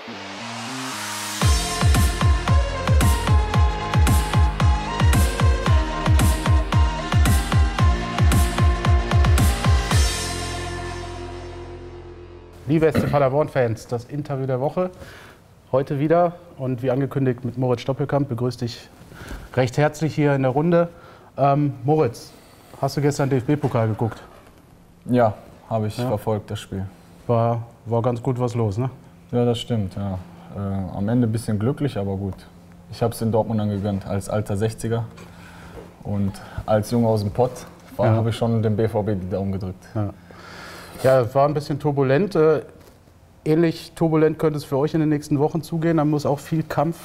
Liebe SC Paderborn-Fans, das Interview der Woche. Heute wieder und wie angekündigt mit Moritz Stoppelkamp. Begrüße dich recht herzlich hier in der Runde. Moritz, hast du gestern DFB-Pokal geguckt? Ja, habe ich verfolgt, das Spiel. War ganz gut was los, ne? Ja, das stimmt. Ja. Am Ende ein bisschen glücklich, aber gut. Ich habe es in Dortmund angegönnt, als alter 60er. Und als Junge aus dem Pott habe ich schon dem BVB die Daumen gedrückt. Ja, es war ein bisschen turbulent. Ähnlich turbulent könnte es für euch in den nächsten Wochen zugehen. Da muss auch viel Kampf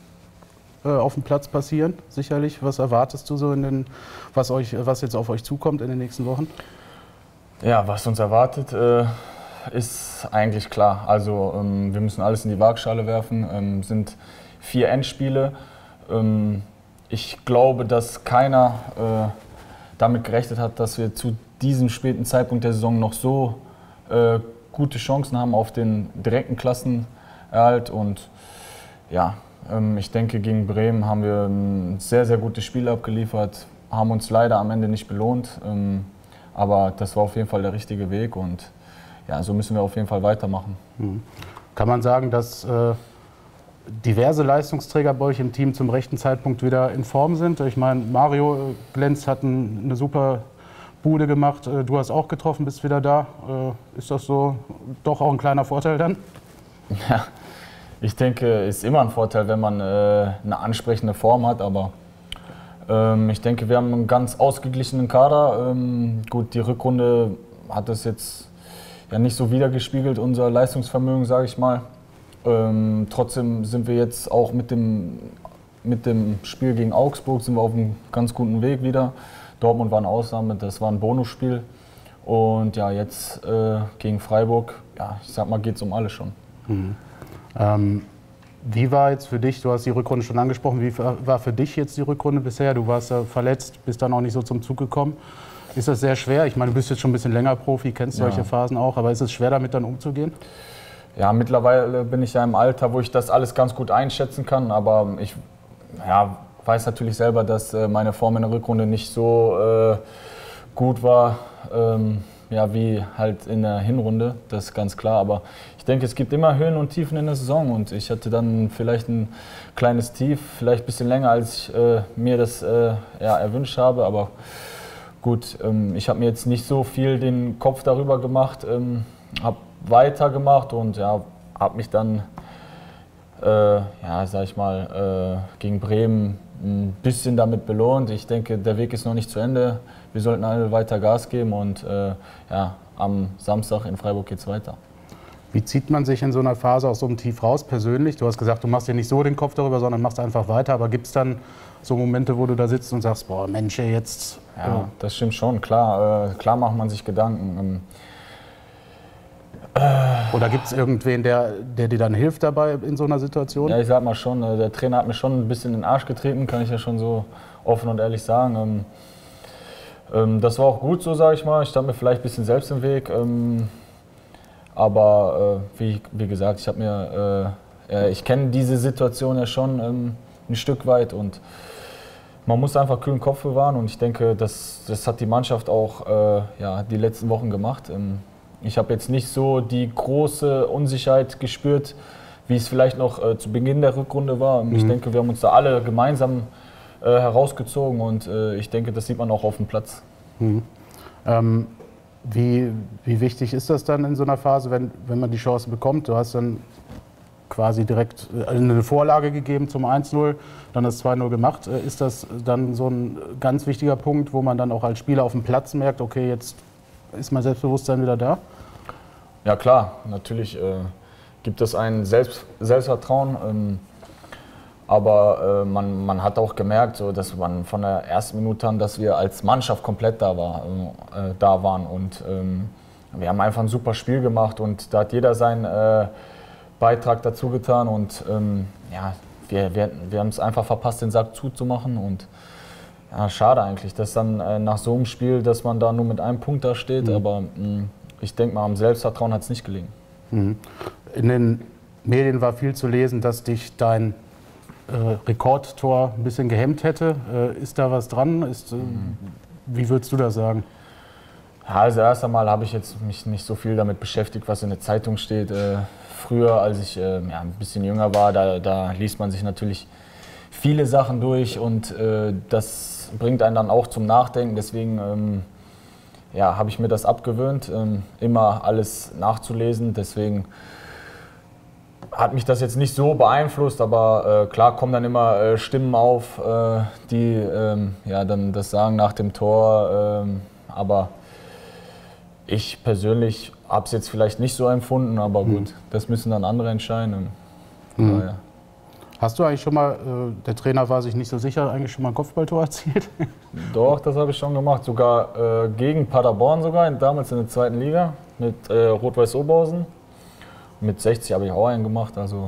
auf dem Platz passieren, sicherlich. Was erwartest du so was jetzt auf euch zukommt in den nächsten Wochen? Ja, was uns erwartet, ist eigentlich klar. Also wir müssen alles in die Waagschale werfen. Sind 4 Endspiele. Ich glaube, dass keiner damit gerechnet hat, dass wir zu diesem späten Zeitpunkt der Saison noch so gute Chancen haben auf den direkten Klassenerhalt. Und ja, ich denke, gegen Bremen haben wir ein sehr, sehr gutes Spiel abgeliefert, haben uns leider am Ende nicht belohnt. Aber das war auf jeden Fall der richtige Weg und ja, so müssen wir auf jeden Fall weitermachen. Kann man sagen, dass diverse Leistungsträger bei euch im Team zum rechten Zeitpunkt wieder in Form sind? Ich meine, Mario Glenz hat eine super Bude gemacht, du hast auch getroffen, bist wieder da. Ist das so doch auch ein kleiner Vorteil dann? Ja, ich denke, es ist immer ein Vorteil, wenn man eine ansprechende Form hat, aber ich denke, wir haben einen ganz ausgeglichenen Kader. Gut, die Rückrunde hat das jetzt ja nicht so widergespiegelt, unser Leistungsvermögen, sage ich mal. Trotzdem sind wir jetzt auch mit dem Spiel gegen Augsburg sind wir auf einem ganz guten Weg wieder. Dortmund war eine Ausnahme, das war ein Bonusspiel. Und ja, jetzt gegen Freiburg, ja, ich sag mal, geht es um alles schon. Wie war jetzt für dich, du hast die Rückrunde schon angesprochen, wie war für dich jetzt die Rückrunde bisher? Du warst ja verletzt, bist dann auch nicht so zum Zug gekommen. Ist das sehr schwer? Ich meine, du bist jetzt schon ein bisschen länger Profi, kennst solche Phasen auch, aber ist es schwer, damit dann umzugehen? Ja, mittlerweile bin ich ja im Alter, wo ich das alles ganz gut einschätzen kann, aber ich weiß natürlich selber, dass meine Form in der Rückrunde nicht so gut war, wie halt in der Hinrunde, das ist ganz klar. Aber ich denke, es gibt immer Höhen und Tiefen in der Saison und ich hatte dann vielleicht ein kleines Tief, vielleicht ein bisschen länger, als ich mir das erwünscht habe. Aber gut, ich habe mir jetzt nicht so viel den Kopf darüber gemacht, habe weitergemacht und habe mich dann, sag ich mal, gegen Bremen ein bisschen damit belohnt. Ich denke, der Weg ist noch nicht zu Ende. Wir sollten alle weiter Gas geben und am Samstag in Freiburg geht es weiter. Wie zieht man sich in so einer Phase aus so einem Tief raus persönlich? Du hast gesagt, du machst dir nicht so den Kopf darüber, sondern machst einfach weiter. Aber gibt es dann so Momente, wo du da sitzt und sagst, boah Mensch, jetzt... Ja, das stimmt schon, klar. Klar macht man sich Gedanken. Oder gibt es irgendwen, der dir dann hilft dabei in so einer Situation? Ja, ich sag mal schon, der Trainer hat mir schon ein bisschen in den Arsch getreten, kann ich ja schon so offen und ehrlich sagen. Das war auch gut so, sage ich mal. Ich stand mir vielleicht ein bisschen selbst im Weg. Aber wie gesagt, ich kenne diese Situation ja schon ein Stück weit und man muss einfach kühlen Kopf bewahren und ich denke, das hat die Mannschaft auch die letzten Wochen gemacht. Ich habe jetzt nicht so die große Unsicherheit gespürt, wie es vielleicht noch zu Beginn der Rückrunde war. Ich denke, wir haben uns da alle gemeinsam herausgezogen und ich denke, das sieht man auch auf dem Platz. Wie wichtig ist das dann in so einer Phase, wenn man die Chance bekommt? Du hast dann quasi direkt eine Vorlage gegeben zum 1-0, dann das 2-0 gemacht. Ist das dann so ein ganz wichtiger Punkt, wo man dann auch als Spieler auf dem Platz merkt, okay, jetzt ist mein Selbstbewusstsein wieder da? Ja klar, natürlich gibt es ein Selbstvertrauen, aber man hat auch gemerkt, so, dass man von der ersten Minute an, dass wir als Mannschaft komplett da waren und wir haben einfach ein super Spiel gemacht und da hat jeder seinen Beitrag dazu getan und wir haben es einfach verpasst, den Sack zuzumachen und ja, schade eigentlich, dass dann nach so einem Spiel, dass man da nur mit einem Punkt da steht, aber ich denke mal, am Selbstvertrauen hat es nicht gelegen. In den Medien war viel zu lesen, dass dich dein Rekordtor ein bisschen gehemmt hätte. Ist da was dran? Wie würdest du das sagen? Ja, also erst einmal habe ich jetzt mich nicht so viel damit beschäftigt, was in der Zeitung steht. Früher, als ich ein bisschen jünger war, da liest man sich natürlich viele Sachen durch und das bringt einen dann auch zum Nachdenken. Deswegen habe ich mir das abgewöhnt, immer alles nachzulesen. Deswegen hat mich das jetzt nicht so beeinflusst, aber klar kommen dann immer Stimmen auf, die dann das sagen nach dem Tor. Aber ich persönlich habe es jetzt vielleicht nicht so empfunden, aber gut, das müssen dann andere entscheiden. Ja. Hast du eigentlich schon mal, der Trainer war sich nicht so sicher, eigentlich schon mal ein Kopfballtor erzielt? Doch, das habe ich schon gemacht, sogar gegen Paderborn sogar, damals in der 2. Liga mit Rot-Weiß Oberhausen. Mit 60 habe ich auch einen gemacht, also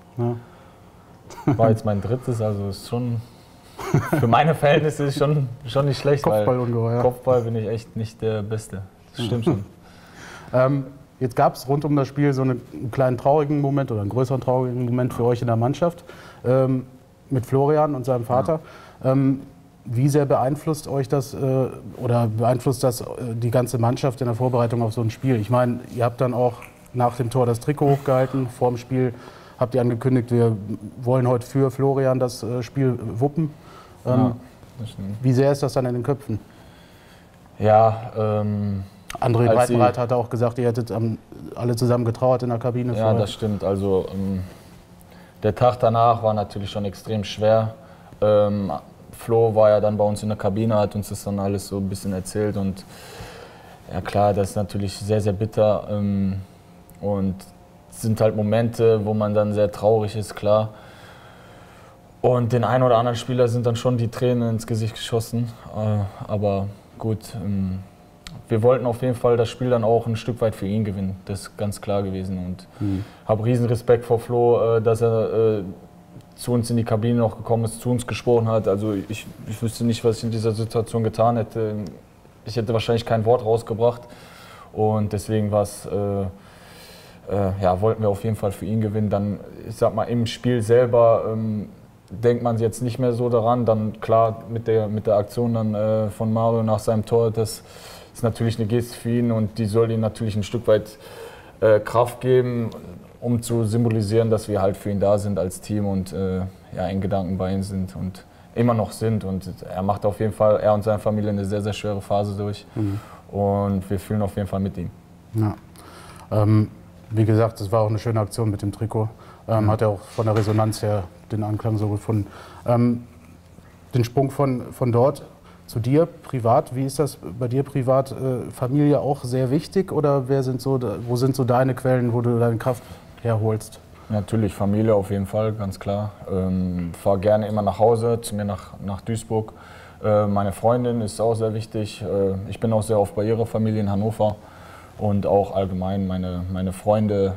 war jetzt mein drittes, also ist schon, für meine Verhältnisse ist schon nicht schlecht. Kopfballungeheuer. Kopfball bin ich echt nicht der Beste, das stimmt schon. Jetzt gab es rund um das Spiel so einen kleinen traurigen Moment oder einen größeren traurigen Moment für euch in der Mannschaft mit Florian und seinem Vater. Ja. Wie sehr beeinflusst euch das oder beeinflusst das die ganze Mannschaft in der Vorbereitung auf so ein Spiel? Ich meine, ihr habt dann auch nach dem Tor das Trikot hochgehalten. Vor dem Spiel habt ihr angekündigt, wir wollen heute für Florian das Spiel wuppen. Wie sehr ist das dann in den Köpfen? Ja, André Breitenreiter hat auch gesagt, ihr hättet alle zusammen getrauert in der Kabine. Ja, das stimmt. Also der Tag danach war natürlich schon extrem schwer. Flo war ja dann bei uns in der Kabine, hat uns das dann alles so ein bisschen erzählt und ja klar, das ist natürlich sehr, sehr bitter und es sind halt Momente, wo man dann sehr traurig ist, klar. Und den einen oder anderen Spieler sind dann schon die Tränen ins Gesicht geschossen, aber gut. Wir wollten auf jeden Fall das Spiel dann auch ein Stück weit für ihn gewinnen. Das ist ganz klar gewesen. Und habe riesen Respekt vor Flo, dass er zu uns in die Kabine noch gekommen ist, zu uns gesprochen hat. Also ich wüsste nicht, was ich in dieser Situation getan hätte. Ich hätte wahrscheinlich kein Wort rausgebracht. Und deswegen war es, wollten wir auf jeden Fall für ihn gewinnen. Dann, ich sag mal, im Spiel selber denkt man jetzt nicht mehr so daran. Dann klar mit der Aktion dann von Mario nach seinem Tor, das ist natürlich eine Geste für ihn und die soll ihm natürlich ein Stück weit Kraft geben, um zu symbolisieren, dass wir halt für ihn da sind als Team und in Gedanken bei ihm sind und immer noch sind. Und er macht auf jeden Fall, er und seine Familie, eine sehr, sehr schwere Phase durch. Und wir fühlen auf jeden Fall mit ihm. Ja. Wie gesagt, das war auch eine schöne Aktion mit dem Trikot. Hat er auch von der Resonanz her den Anklang so gefunden. Den Sprung von dort zu dir privat, wie ist das bei dir privat? Familie auch sehr wichtig oder wo sind so deine Quellen, wo du deine Kraft herholst? Natürlich, Familie auf jeden Fall, ganz klar. Fahre gerne immer nach Hause, zu mir nach Duisburg. Meine Freundin ist auch sehr wichtig. Ich bin auch sehr oft bei ihrer Familie in Hannover und auch allgemein meine Freunde,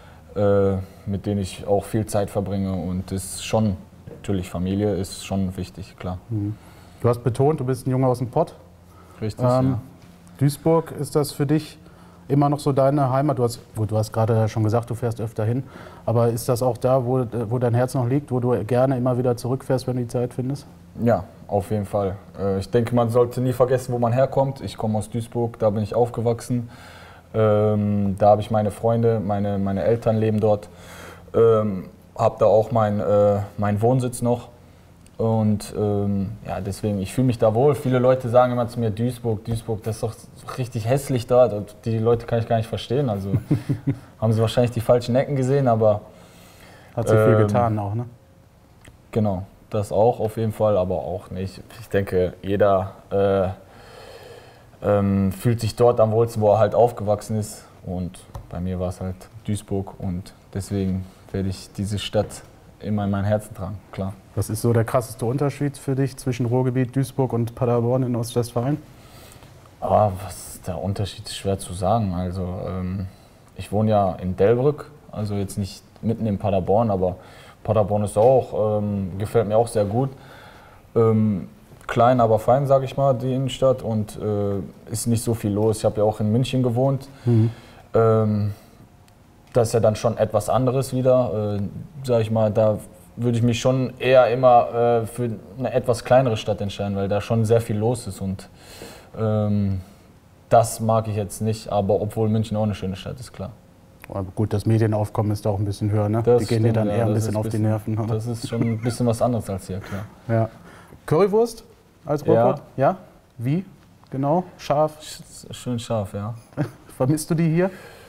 mit denen ich auch viel Zeit verbringe. Und das ist schon, natürlich, Familie ist schon wichtig, klar. Du hast betont, du bist ein Junge aus dem Pott. Richtig, ja. Duisburg, ist das für dich immer noch so deine Heimat? Du hast gerade schon gesagt, du fährst öfter hin. Aber ist das auch da, wo dein Herz noch liegt, wo du gerne immer wieder zurückfährst, wenn du die Zeit findest? Ja, auf jeden Fall. Ich denke, man sollte nie vergessen, wo man herkommt. Ich komme aus Duisburg, da bin ich aufgewachsen. Da habe ich meine Freunde, meine Eltern leben dort. Habe da auch meinen Wohnsitz noch. Und deswegen, ich fühle mich da wohl. Viele Leute sagen immer zu mir, Duisburg, das ist doch richtig hässlich dort. Und die Leute kann ich gar nicht verstehen. Also haben sie wahrscheinlich die falschen Ecken gesehen, aber... Hat sich viel getan auch, ne? Genau, das auch auf jeden Fall, aber auch nicht. Ich denke, jeder fühlt sich dort am wohlsten, wo er halt aufgewachsen ist. Und bei mir war es halt Duisburg und deswegen werde ich diese Stadt immer in mein Herzen tragen, klar. Was ist so der krasseste Unterschied für dich zwischen Ruhrgebiet, Duisburg und Paderborn in Ostwestfalen? Was der Unterschied ist schwer zu sagen. Also ich wohne ja in Delbrück, also jetzt nicht mitten in Paderborn, aber Paderborn ist auch, gefällt mir auch sehr gut. Klein, aber fein, sage ich mal, die Innenstadt und ist nicht so viel los. Ich habe ja auch in München gewohnt. Das ist ja dann schon etwas anderes wieder. Sag ich mal, da würde ich mich schon eher immer für eine etwas kleinere Stadt entscheiden, weil da schon sehr viel los ist. Und das mag ich jetzt nicht, aber obwohl München auch eine schöne Stadt ist, klar. Aber gut, das Medienaufkommen ist auch ein bisschen höher, ne? Das Die gehen dir dann stimmt, eher ja, ein das bisschen ist auf die Nerven. Oder? Das ist schon ein bisschen was anderes als hier, klar. Ja. Currywurst als Brotbrot? Ja. Wie? Genau? Scharf? Schön scharf, ja. Vermisst du die hier?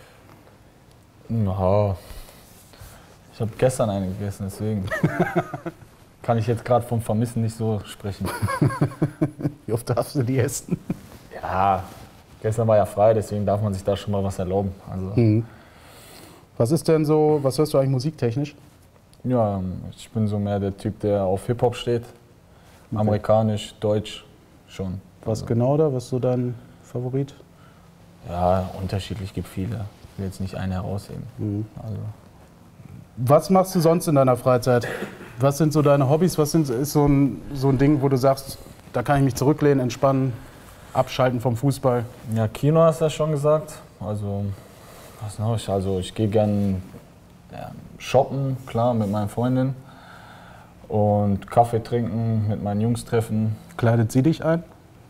Ja. Ich habe gestern eine gegessen, deswegen kann ich jetzt gerade vom Vermissen nicht so sprechen. Wie oft darfst du die essen? Ja, gestern war ja frei, deswegen darf man sich da schon mal was erlauben. Also, Was ist denn so, was hörst du eigentlich musiktechnisch? ja, ich bin so mehr der Typ, der auf Hip-Hop steht. Amerikanisch, Deutsch schon. Was genau da? Was ist so dein Favorit? Ja, unterschiedlich, gibt viele. Ich will jetzt nicht eine herausheben. Also, Was machst du sonst in deiner Freizeit? Was sind so deine Hobbys? Was ist so ein Ding, wo du sagst, da kann ich mich zurücklehnen, entspannen, abschalten vom Fußball? ja, Kino hast du ja schon gesagt. Also, was noch? Ich gehe gern shoppen, klar, mit meinen Freundinnen. Und Kaffee trinken, mit meinen Jungs treffen. Kleidet sie dich ein?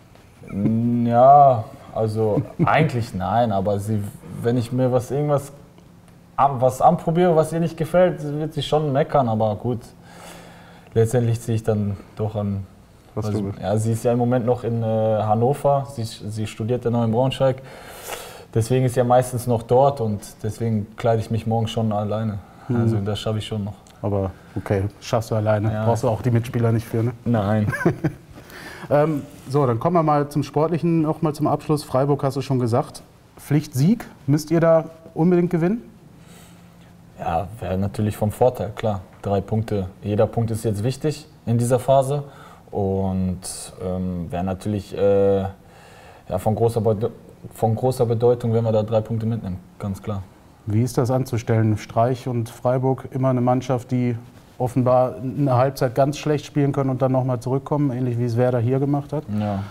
Ja, also eigentlich nein, aber wenn ich mir was anprobiere, was ihr nicht gefällt, wird sie schon meckern, aber gut. Letztendlich ziehe ich dann doch an. Ja, sie ist ja im Moment noch in Hannover, sie studiert ja noch in Braunschweig. Deswegen ist sie ja meistens noch dort und deswegen kleide ich mich morgen schon alleine. Also das schaffe ich schon noch. Aber okay, schaffst du alleine. Ja. Brauchst du auch die Mitspieler nicht für, ne? Nein. So, dann kommen wir mal zum Sportlichen noch mal zum Abschluss. Freiburg hast du schon gesagt. Pflichtsieg, müsst ihr da unbedingt gewinnen? Ja, wäre natürlich vom Vorteil, klar. 3 Punkte. Jeder Punkt ist jetzt wichtig in dieser Phase und wäre natürlich von großer Bedeutung, wenn wir da 3 Punkte mitnehmen, ganz klar. Wie ist das anzustellen? Streich und Freiburg, immer eine Mannschaft, die offenbar eine Halbzeit ganz schlecht spielen können und dann nochmal zurückkommen, ähnlich wie es Werder hier gemacht hat. Ja.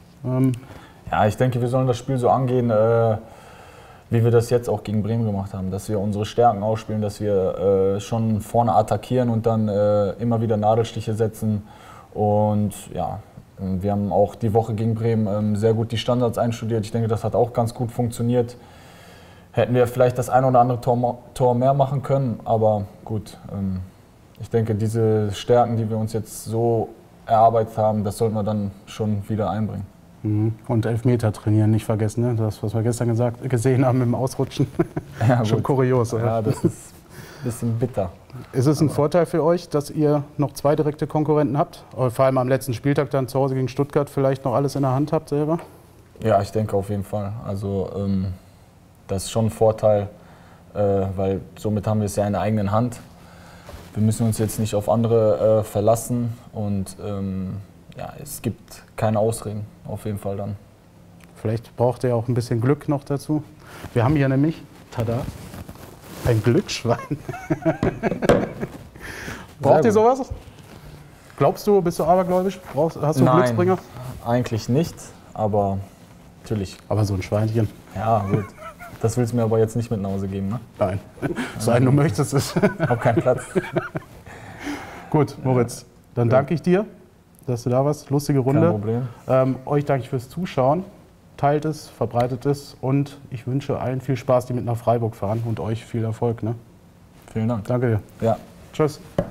Ja, ich denke, wir sollen das Spiel so angehen, wie wir das jetzt auch gegen Bremen gemacht haben. Dass wir unsere Stärken ausspielen, dass wir schon vorne attackieren und dann immer wieder Nadelstiche setzen. Und ja, wir haben auch die Woche gegen Bremen sehr gut die Standards einstudiert. Ich denke, das hat auch ganz gut funktioniert. Hätten wir vielleicht das ein oder andere Tor mehr machen können, aber gut. Ich denke, diese Stärken, die wir uns jetzt so erarbeitet haben, das sollten wir dann schon wieder einbringen. Und Elfmeter trainieren, nicht vergessen, ne? Das, was wir gestern gesehen haben im Ausrutschen. Ja, schon kurios, oder? Ja, das ist ein bisschen bitter. Ist es ein Vorteil für euch, dass ihr noch 2 direkte Konkurrenten habt? Oder vor allem am letzten Spieltag dann zu Hause gegen Stuttgart vielleicht noch alles in der Hand habt selber? Ja, ich denke auf jeden Fall. Also das ist schon ein Vorteil, weil somit haben wir es ja in der eigenen Hand. Wir müssen uns jetzt nicht auf andere verlassen und ja, es gibt keine Ausreden, auf jeden Fall dann. Vielleicht braucht ihr auch ein bisschen Glück noch dazu. Wir haben hier nämlich, tada, ein Glücksschwein. Braucht ihr sowas? Glaubst du, bist du abergläubisch? Hast du einen Glücksbringer? Eigentlich nicht, aber natürlich. Aber so ein Schweinchen. Ja, gut. Das willst du mir aber jetzt nicht mit nach Hause geben, ne? Nein. Sei du möchtest es. Ich habe keinen Platz. Gut, Moritz, dann danke ich dir, dass du da warst. Lustige Runde. Kein Problem. Euch danke ich fürs Zuschauen. Teilt es, verbreitet es und ich wünsche allen viel Spaß, die mit nach Freiburg fahren und euch viel Erfolg. Ne? Vielen Dank. Danke dir. Ja. Tschüss.